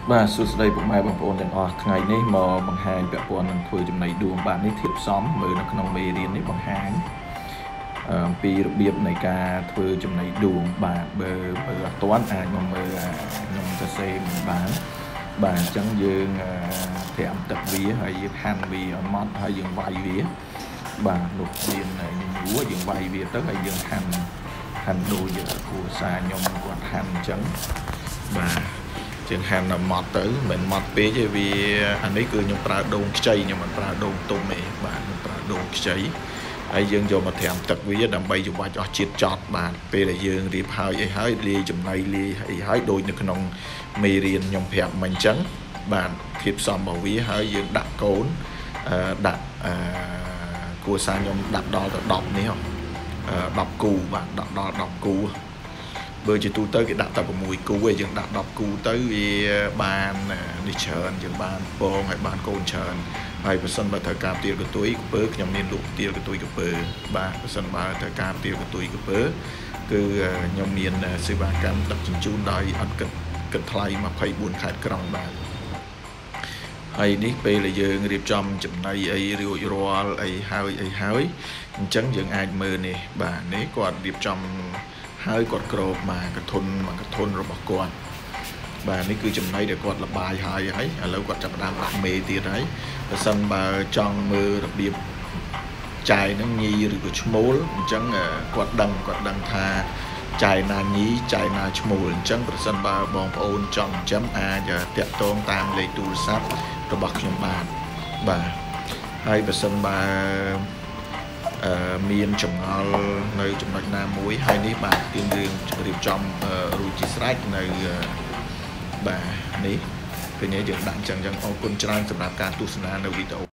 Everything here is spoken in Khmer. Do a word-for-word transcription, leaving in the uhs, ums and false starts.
Và sự đây của mai bằng ônទាំងអស់ថ្ងៃនេះមកបង្ហាញពាក់ព័ន្ធនឹងធ្វើចំណីដួងបាទនេះធៀបផ្សំមើលនៅក្នុងមេរៀននេះបង្ហាញអំពីរបៀបនៃការធ្វើចំណីដួងបាទបើបើអត់ទាន់អាចមកមើលខ្ញុំសរសេរមិនបានបាទអញ្ចឹងយើងត្រាំទឹកវាហើយយើងហាន់វាឲ្យម៉ត់ហើយយើងវាយវាបាទនោះមានញញួរយើងវាយវាទៅហើយយើងហាន់ហាន់ដូចគ្រួសារខ្ញុំគាត់ហាន់អញ្ចឹងបាទជាងហាន់ម៉ត់ទៅមិនម៉ត់ពេកទេវាអានេះគឺខ្ញុំប្រើដូងខ្ចីខ្ញុំមិនប្រើដូងទុំទេបាទខ្ញុំប្រើដូងខ្ចីហើយយើងយកមកត្រាំទឹកវាដើម្បីច្របាច់អស់ជាតិចត់បាទពេលដែលយើងរៀបហើយអីហើយលាយចំណីលាយអីហើយដូចនៅក្នុងមេរៀនខ្ញុំប្រាប់មិញអញ្ចឹងបាទធាតុផ្សំរបស់វាហើយយើងដាក់កូនដាក់គួរសារខ្ញុំដាក់ដល់ទៅដប់នេះដប់គូបាទដាក់ដល់ដប់គូបើជាទូទៅគេដាក់តែ៦គូឯងយើងដាក់ដប់គូទៅវាបាននេះច្រើនយើងបានពងហើយបានកូនច្រើនហើយបើសិនបើត្រូវការទៀលកតុយកពើខ្ញុំមានលក់ទៀលកតុយកពើបាទបើសិនបើត្រូវការទៀលកតុយកពើគឺខ្ញុំមានសេវាកម្មដឹកជញ្ជូនដោយអត់គិតគិតថ្លៃម្ភៃបួនខេត្តក្រុងបាទហើយនេះពេលដែលយើងរៀបចំចំណីអីរួចរាល់អីហើយអីហើយអញ្ចឹងយើងអាចមើលនេះបាទនេះគាត់រៀបចំហើយគាត់ក្របមកកធុនមកកធុនរបស់គាត់បាទនេះគឺចំណីដែលគាត់លបាយហើយហើយឥឡូវគាត់ចាប់ផ្ដើមដាក់មេទៀតហើយបើសិនបើចង់មើលរបៀបចាយនឹងញីឬក៏ឈ្មោលអញ្ចឹងគាត់ដឹងគាត់ដឹងថាចាយណាញីចាយណាឈ្មោលអញ្ចឹងប្រសិនបើបងប្អូនចង់ចិញ្ចឹមអាចតាក់ទងតាមលេខទូរស័ព្ទរបស់ខ្ញុំបានបាទហើយបើសិនបើមានចម្ងល់នៅចំណុចណាមួយហើយនេះបាទយើងរៀបរៀបចំរួចជាស្រេចនៅបាទនេះឃើញយើងដាក់អញ្ចឹងអញ្ចឹងអរគុណច្រើនសម្រាប់ការទស្សនានៅវីដេអូ